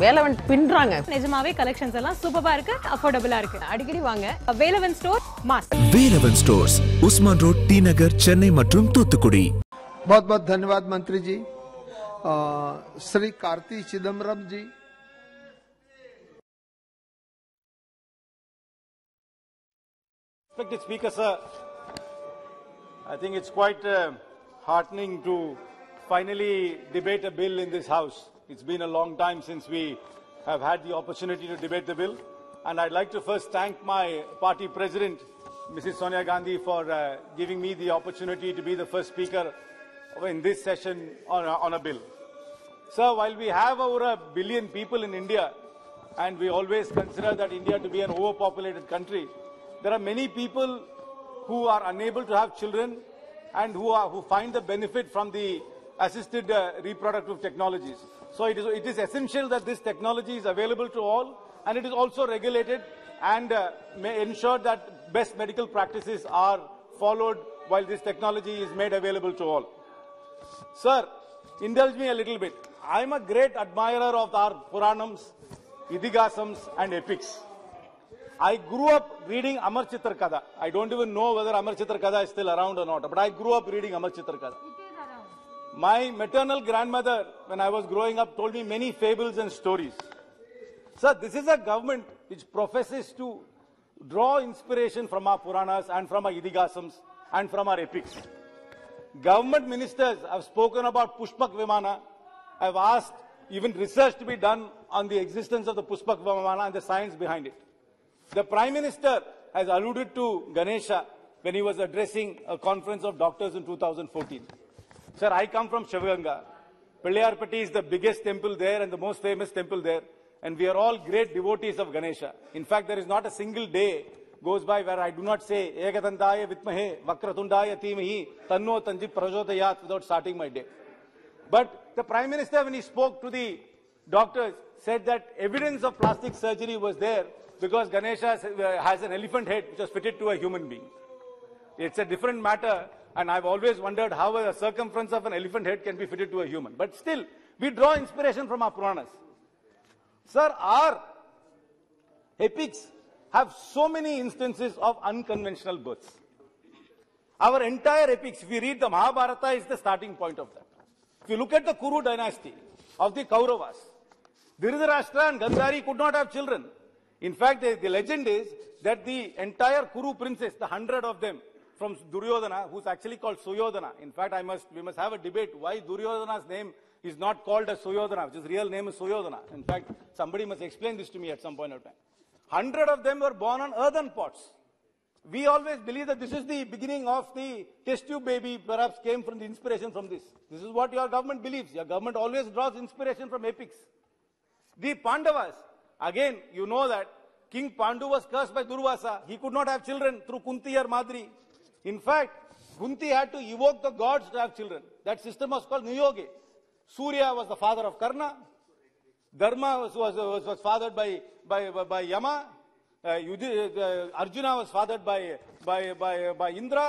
வேலவன் பின்றாங்க. நிஜமாவே கலெக்ஷன்ஸ் எல்லாம் சூப்பரா இருக்கு, அஃபோர்டபிளா இருக்கு. அடிக்கடி வாங்க. Velavan store mass. Velavan stores, Usman road, T Nagar, Chennai மற்றும் தூத்துக்குடி. बहुत बहुत धन्यवाद मंत्री जी. श्री कार्ति चिदम्बरम जी. Respected Speaker, sir, I think it's quite heartening to finally debate a bill in this House. It's been a long time since we have had the opportunity to debate the bill. And I'd like to first thank my party president, Mrs. Sonia Gandhi, for giving me the opportunity to be the first speaker in this session on a bill. Sir, while we have over 1 billion people in India, and we always consider that India to be an overpopulated country, there are many people who are unable to have children and who find the benefit from the assisted reproductive technologies. So it is essential that this technology is available to all, and it is also regulated and may ensure that best medical practices are followed while this technology is made available to all. Sir, indulge me a little bit. I am a great admirer of our Puranams, Idihasams and epics. I grew up reading Amar Chitra Kada. I don't even know whether Amar Chitra Kada is still around or not, but I grew up reading Amar Chitra Kada. My maternal grandmother, when I was growing up, told me many fables and stories. Sir, this is a government which professes to draw inspiration from our Puranas and from our Idihasams and from our epics. Government ministers have spoken about Pushpak Vimana. I have asked even research to be done on the existence of the Pushpak Vimana and the science behind it. The Prime Minister has alluded to Ganesha when he was addressing a conference of doctors in 2014. Sir, I come from Shivaganga. Pilliyarpatti is the biggest temple there and the most famous temple there, and we are all great devotees of Ganesha. In fact, there is not a single day goes by where I do not say Ekadantaya Vitmahe Vakratundaya Dhimahi Tanno Tanji Prachodayat without starting my day. But the Prime Minister, when he spoke to the doctors, said that evidence of plastic surgery was there because Ganesha has an elephant head which was fitted to a human being. It's a different matter, and I've always wondered how a circumference of an elephant head can be fitted to a human. But still, we draw inspiration from our Puranas. Sir, our epics have so many instances of unconventional births. Our entire epics, if we read the Mahabharata, is the starting point of that. If you look at the Kuru dynasty of the Kauravas, Dhritarashtra and Gandhari could not have children. In fact, the legend is that the entire Kuru princes, the 100 of them, from Duryodhana, who's actually called Suyodhana. In fact, we must have a debate why Duryodhana's name is not called as Suyodhana, which his real name is Suyodhana. In fact, somebody must explain this to me at some point of time. 100 of them were born on earthen pots. We always believe that this is the beginning of the test tube baby, perhaps came from the inspiration from this. This is what your government believes. Your government always draws inspiration from epics. The Pandavas, again, you know that King Pandu was cursed by Durvasa. He could not have children through Kunti or Madri. In fact, Kunti had to evoke the gods to have children. That system was called Niyoge. Surya was the father of Karna. Dharma was fathered by Yama. Arjuna was fathered by Indra.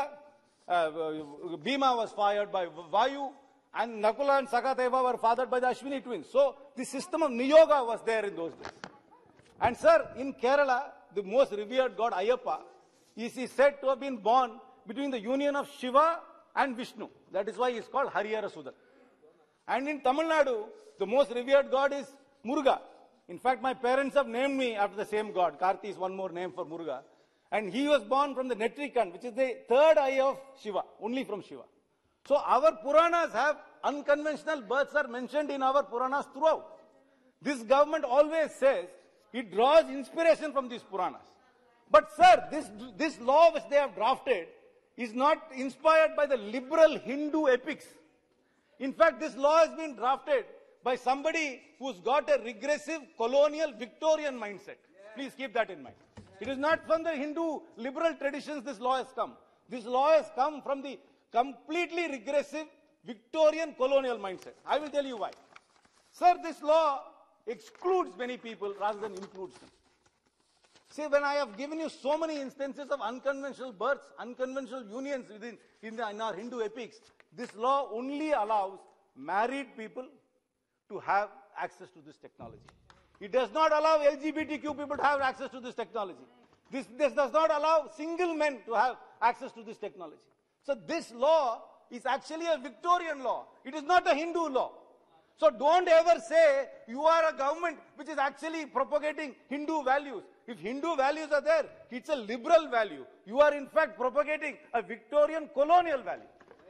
Bhima was fathered by Vayu. And Nakula and Sakadeva were fathered by the Ashwini twins. So the system of Niyoga was there in those days. And sir, in Kerala, the most revered god Ayyappa is said to have been born between the union of Shiva and Vishnu. That is why he is called Harihara Sudan. And in Tamil Nadu, the most revered god is Muruga. In fact, my parents have named me after the same god. Karthi is one more name for Muruga. And he was born from the Netrikan, which is the third eye of Shiva, only from Shiva. So our Puranas have unconventional births are mentioned in our Puranas throughout. This government always says it draws inspiration from these Puranas. But sir, this law which they have drafted is not inspired by the liberal Hindu epics. In fact, this law has been drafted by somebody who's got a regressive colonial Victorian mindset. Please keep that in mind. It is not from the Hindu liberal traditions this law has come. This law has come from the completely regressive Victorian colonial mindset. I will tell you why. Sir, this law excludes many people rather than includes them. See, when I have given you so many instances of unconventional births, unconventional unions in our Hindu epics, this law only allows married people to have access to this technology. It does not allow LGBTQ people to have access to this technology. This does not allow single men to have access to this technology. So this law is actually a Victorian law. It is not a Hindu law. So don't ever say you are a government which is actually propagating Hindu values. If Hindu values are there, it's a liberal value. You are in fact propagating a Victorian colonial value.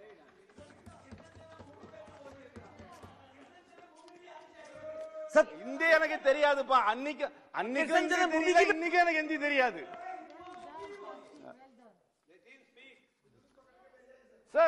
Sir, Hindi எனக்கு தெரியாதுப்பா. அன்னைக்கு இன்னைக்கு எனக்கு ஹிந்தி தெரியாது. Sir,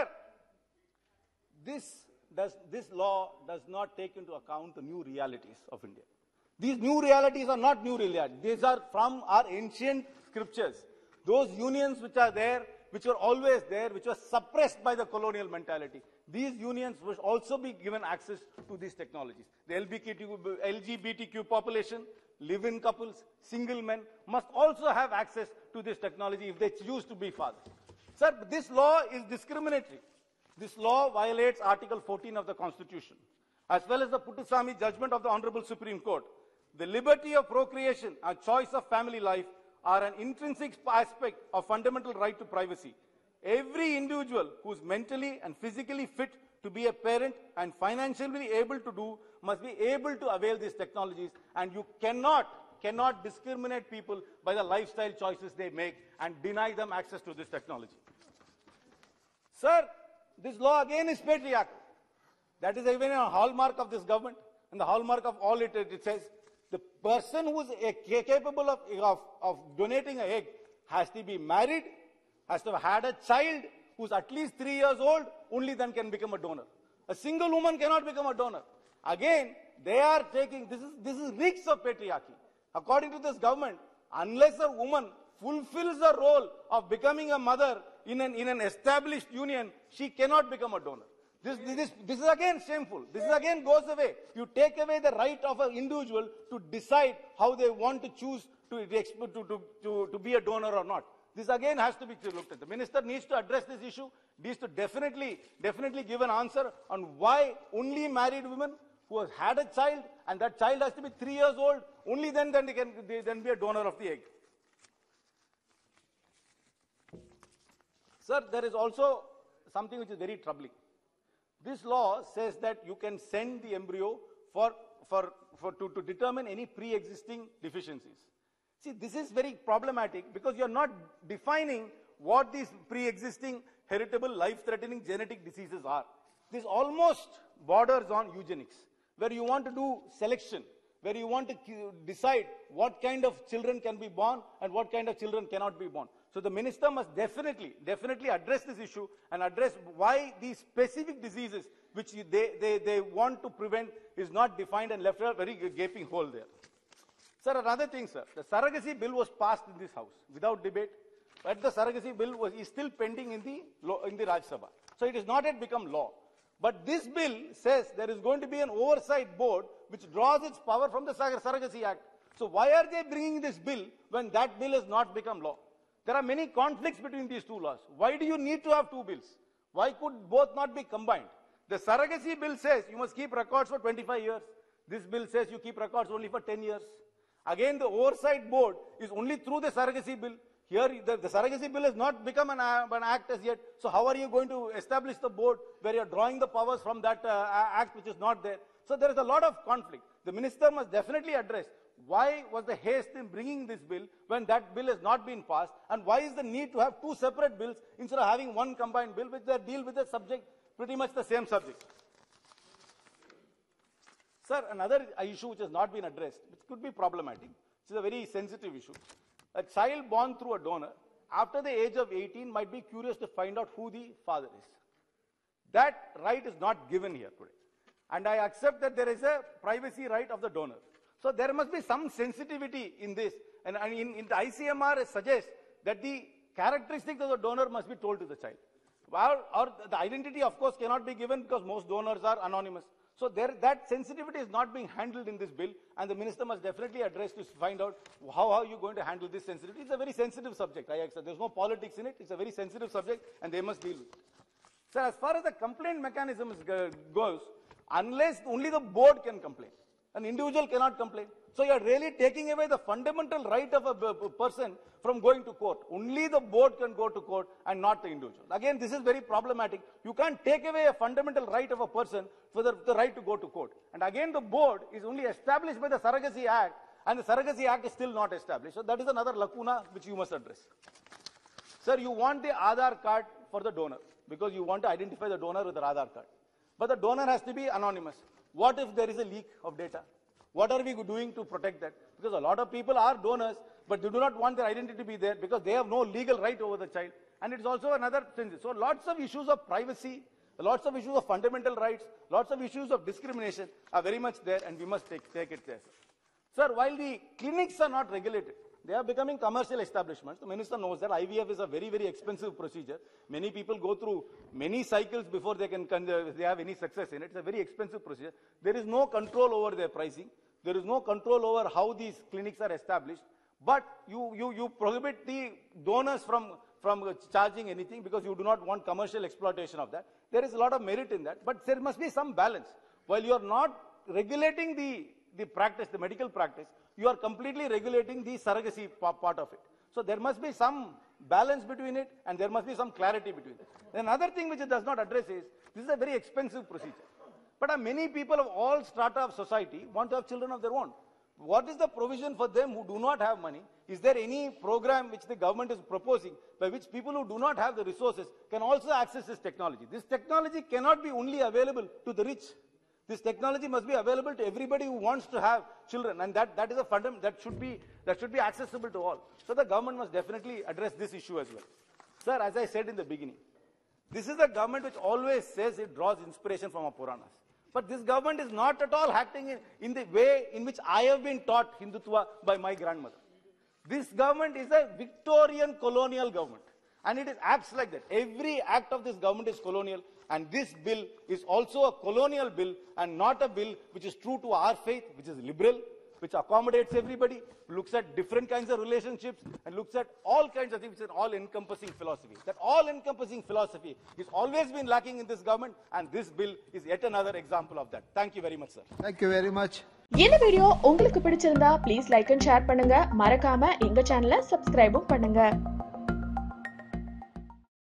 this law does not take into account the new realities of India. These new realities are not new realities. These are from our ancient scriptures. Those unions which are there, which were always there, which were suppressed by the colonial mentality. These unions will also be given access to these technologies. The LGBTQ population, live-in couples, single men must also have access to this technology if they choose to be fathers. Sir, this law is discriminatory. This law violates Article 14 of the Constitution, as well as the Puttaswamy judgment of the Honorable Supreme Court. The liberty of procreation and choice of family life are an intrinsic aspect of fundamental right to privacy. Every individual who is mentally and physically fit to be a parent and financially able to do must be able to avail these technologies, and you cannot discriminate people by the lifestyle choices they make and deny them access to this technology. Sir, this law again is patriarchal. That is even a hallmark of this government, and the hallmark of all it says the person who is capable of donating an egg has to be married, has to have had a child who's at least 3 years old, only then can become a donor. A single woman cannot become a donor. Again, they are taking, this is reeks of patriarchy. According to this government, unless a woman fulfills the role of becoming a mother in an established union, she cannot become a donor. This is again shameful. This is again goes away. You take away the right of an individual to decide how they want to choose to be a donor or not. This again has to be looked at. The minister needs to address this issue, needs to definitely give an answer on why only married women who has had a child, and that child has to be 3 years old, only then they can be a donor of the egg. Sir, there is also something which is very troubling. This law says that you can send the embryo to determine any pre-existing deficiencies. See, this is very problematic because you are not defining what these pre-existing heritable life-threatening genetic diseases are. This almost borders on eugenics, where you want to do selection, where you want to decide what kind of children can be born and what kind of children cannot be born. So the minister must definitely address this issue and address why these specific diseases which they want to prevent is not defined and left a very gaping hole there. Sir, another thing, sir, the surrogacy bill was passed in this house without debate, but the surrogacy bill is still pending in the Rajya Sabha. So it has not yet become law. But this bill says there is going to be an oversight board which draws its power from the Surrogacy Act. So why are they bringing this bill when that bill has not become law? There are many conflicts between these two laws. Why do you need to have two bills? Why could both not be combined? The surrogacy bill says you must keep records for 25 years. This bill says you keep records only for 10 years. Again, the oversight board is only through the surrogacy bill. Here, the surrogacy bill has not become an act as yet. So how are you going to establish the board where you're drawing the powers from that act which is not there? So there is a lot of conflict. The minister must definitely address why was the haste in bringing this bill when that bill has not been passed, and why is the need to have two separate bills instead of having one combined bill which they deal with the subject, pretty much the same subject. Sir, another issue which has not been addressed, which could be problematic, which is a very sensitive issue. A child born through a donor after the age of 18 might be curious to find out who the father is. That right is not given here today. And I accept that there is a privacy right of the donor. So there must be some sensitivity in this. And in the ICMR it suggests that the characteristics of the donor must be told to the child. Or the identity, of course, cannot be given because most donors are anonymous. So that sensitivity is not being handled in this bill, and the minister must definitely address to find out how are you going to handle this sensitivity. It's a very sensitive subject. I accept. There's no politics in it. It's a very sensitive subject, and they must deal with it. So as far as the complaint mechanism goes, unless only the board can complain. An individual cannot complain. So you are really taking away the fundamental right of a person from going to court. Only the board can go to court and not the individual. Again, this is very problematic. You can't take away a fundamental right of a person for the right to go to court. And again, the board is only established by the Surrogacy Act, and the Surrogacy Act is still not established. So that is another lacuna which you must address. Sir, you want the Aadhaar card for the donor because you want to identify the donor with the Aadhaar card. But the donor has to be anonymous. What if there is a leak of data? What are we doing to protect that? Because a lot of people are donors, but they do not want their identity to be there because they have no legal right over the child. And it's also another thing. So lots of issues of privacy, lots of issues of fundamental rights, lots of issues of discrimination are very much there, and we must take it there. Sir, while the clinics are not regulated, they are becoming commercial establishments. The minister knows that IVF is a very, very expensive procedure. Many people go through many cycles before they have any success in it. It's a very expensive procedure. There is no control over their pricing. There is no control over how these clinics are established. But you prohibit the donors from charging anything because you do not want commercial exploitation of that. There is a lot of merit in that. But there must be some balance. While you are not regulating the practice, the medical practice, you are completely regulating the surrogacy part of it. So there must be some balance between it, and there must be some clarity between it. Another thing which it does not address is, this is a very expensive procedure. But many people of all strata of society want to have children of their own. What is the provision for them who do not have money? Is there any program which the government is proposing by which people who do not have the resources can also access this technology? This technology cannot be only available to the rich. This technology must be available to everybody who wants to have children, and that is a fundamental that should be accessible to all. So the government must definitely address this issue as well. Sir, as I said in the beginning, this is a government which always says it draws inspiration from our Puranas. But this government is not at all acting in the way in which I have been taught Hindutva by my grandmother. This government is a Victorian colonial government, and it acts like that. Every act of this government is colonial, and this bill is also a colonial bill and not a bill which is true to our faith, which is liberal, which accommodates everybody, looks at different kinds of relationships, and looks at all kinds of things. It's an all-encompassing philosophy. That all-encompassing philosophy has always been lacking in this government, and this bill is yet another example of that. Thank you very much, sir. Thank you very much. இந்த video உங்களுக்கு பிடிச்சிருந்தா please like and share பண்ணுங்க. மறக்காம எங்க சேனலை சப்ஸ்கிரைபும் பண்ணுங்க.